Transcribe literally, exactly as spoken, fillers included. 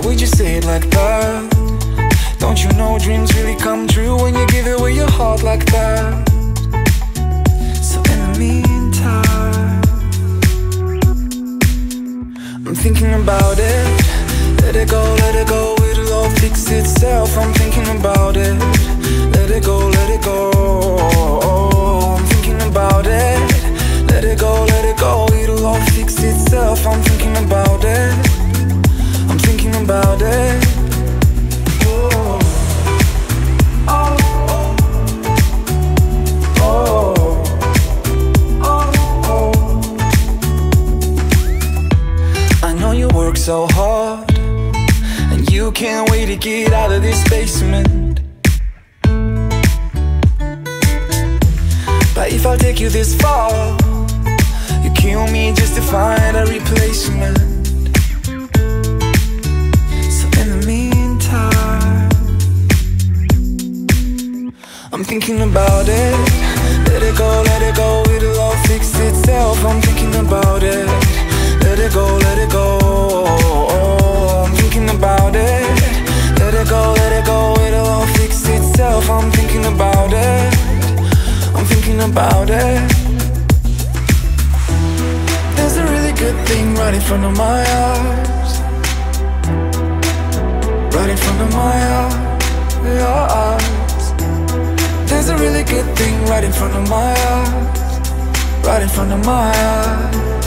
would you say it like that? Don't you know dreams really come true when you give away your heart like that? So in the meantime, I'm thinking about it. Let it go, let it go, it'll all fix itself. I'm thinking about it. Let it go, let it go. I'm thinking about it. Let it go, let it go, it'll all fix itself. I'm thinking about it. I'm thinking about it. Oh, oh, oh, oh, oh. I know you work so hard, and you can't wait to get out of this basement. But if I take you this far, you kill me just to find a replacement. So in the meantime, I'm thinking about it. Let it go, let it go, it'll all fix itself. I'm thinking about it. Let it go, let it go. I'm thinking about it. Let it go, let it go, it'll all fix itself. I'm thinking about it. I'm thinking about it. There's a really good thing right in front of my eyes. Right in front of my eyes. There's a really good thing right in front of my eyes. Right in front of my eyes.